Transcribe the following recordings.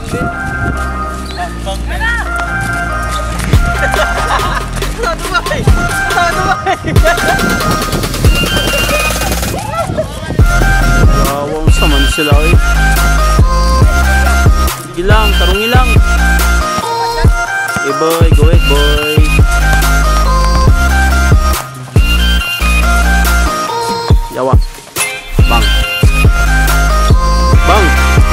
Wawang saman sila eh. Sige lang, tarungi lang. Okay boy, go ahead boy. Yawa. Bang. Bang.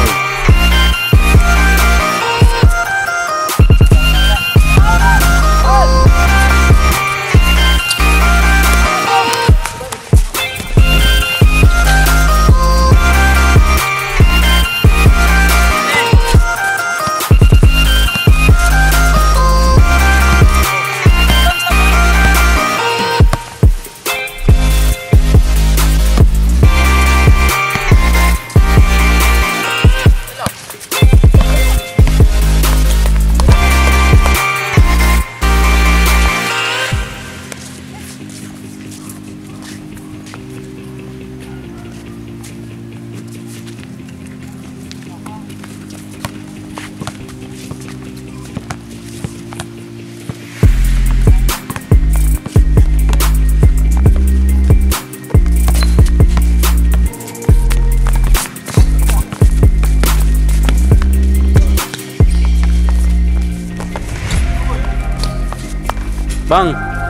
Bang.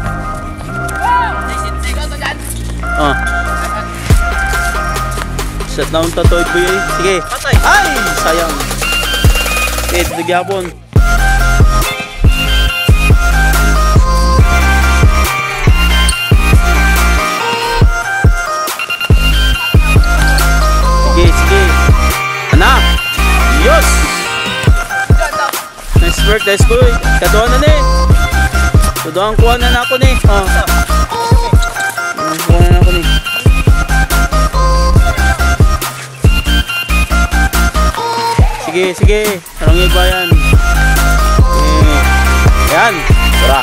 Set na unta to boy. Sige. Ay, sayang. Okay, tigyapon. Sige, sige. Ana. Yes. Nice work, nice boy. Katuan na ni. Tudoan kuha na ako ni. Kuha na ako ni. Sige, sige. Tarungi ba yan? Ayan. Tara.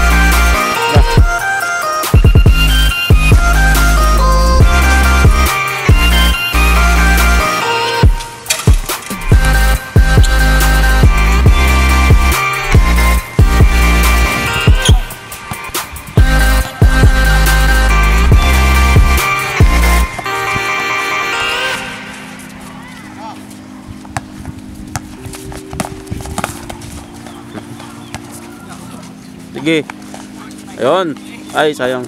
Sige. Ayun. Ay, sayang.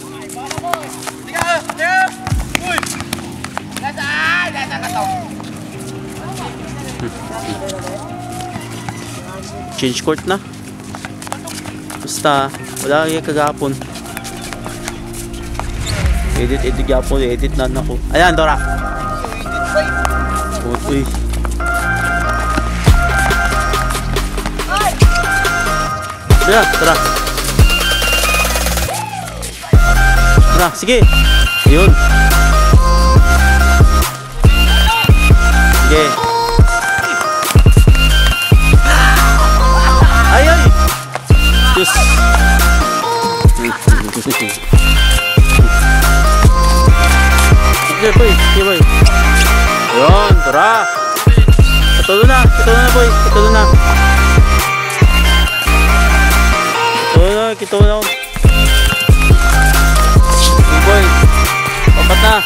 Change court na. Basta, wala kaya kagapon. Edit gapon, edit na ako. Ayan, Dora. Uy. Tara, tara. Tara, sige. Ayun. Sige. Ay, ay. Diyos. Sige, boy. Sige, boy. Ayun, tara. Katulo na, boy. Katulo na. Kita na. Boy. Papat na.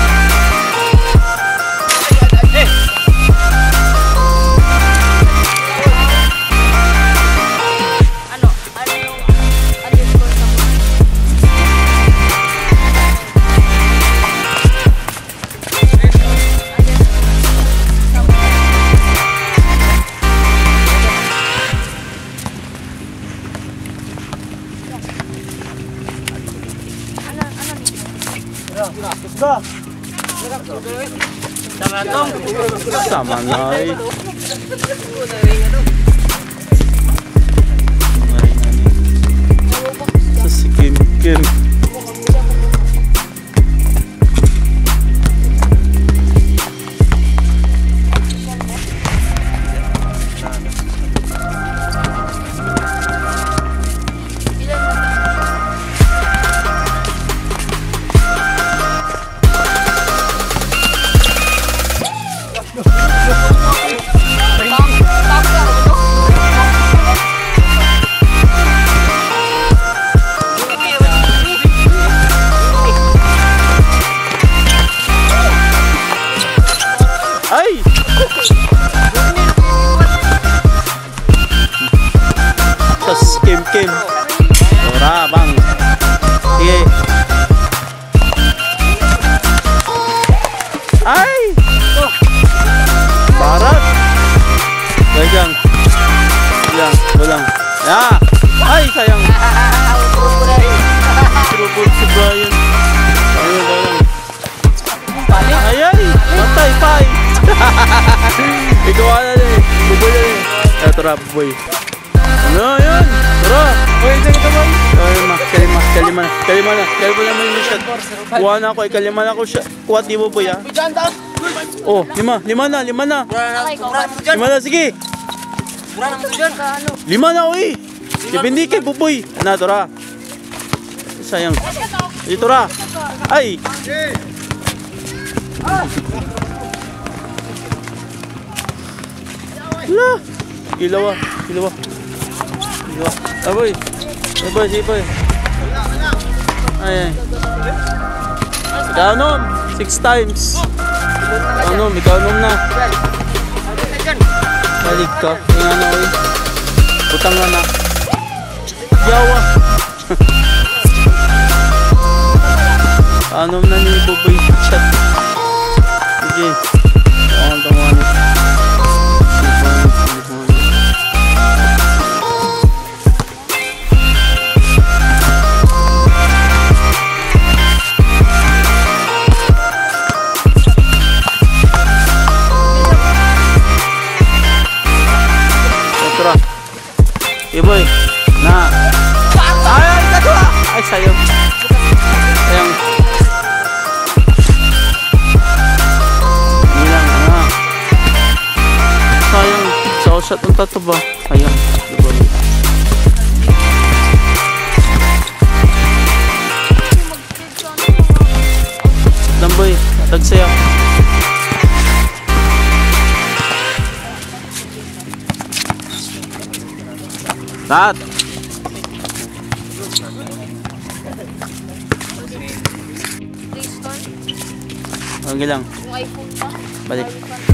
Sama nga eh. Si Kim. tara, boy. Ano, yun. Tara. Uy, sige ka boy. Kalima na yung shot. Kuha na ako, kalima na ako siya. Kuha di mo, boy, ha. Oh, lima na. Lima na, sige. Lima na, uy. Depende kay Buboy. Ano, tara. Sayang. Dito, tara. Ay. Hala. Ilaw. Aboy. Sige, boy. Ay. Ikaw nom. 6 times. Ikaw nom na. Balik ka. Yung ano, uy. Butang na na. Yawa. Anom na ni Buboy chat. Sige. Tawangan. Tara. Boy. Na. Ay, kadua. Ay, sayang. Sayang, sa shot ng tato ba? Sayang, diba? Lamboy, tagsaya. Tat! Okay lang. Balik.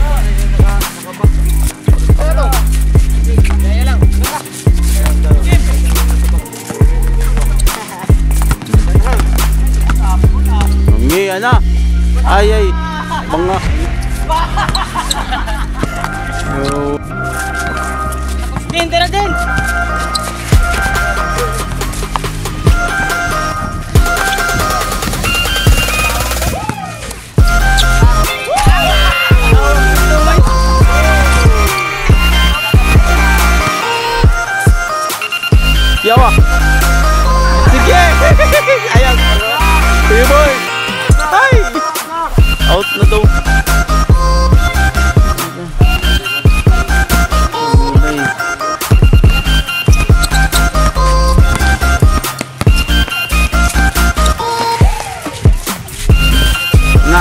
Ngayon na. Ay. Mga. Tira din. Yawa. Sige. Ayan. Sige, boy. Ay. Out na daw. Na.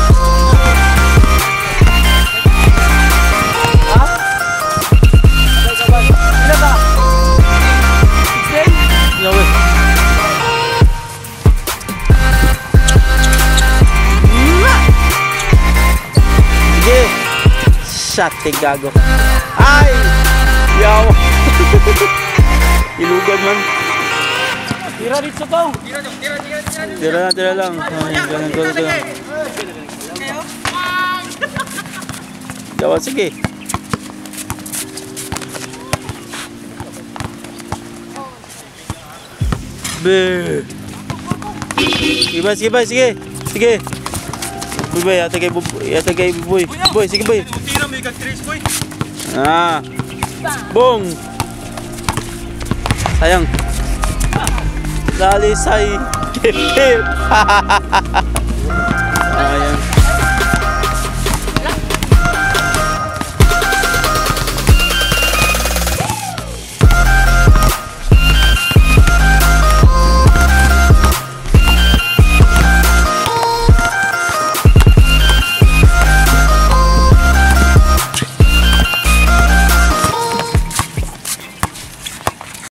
Shot kay gago. Ay! Yaw! Ilugan man. Tira dito daw. Tira lang. Ganun. Yawa, sige. Be. Sige. Boy, ate kay Buboy. Boy, sige boy. Tira may kag-trace boy. Ah. Boom. Sayang. Dali say. Ayan.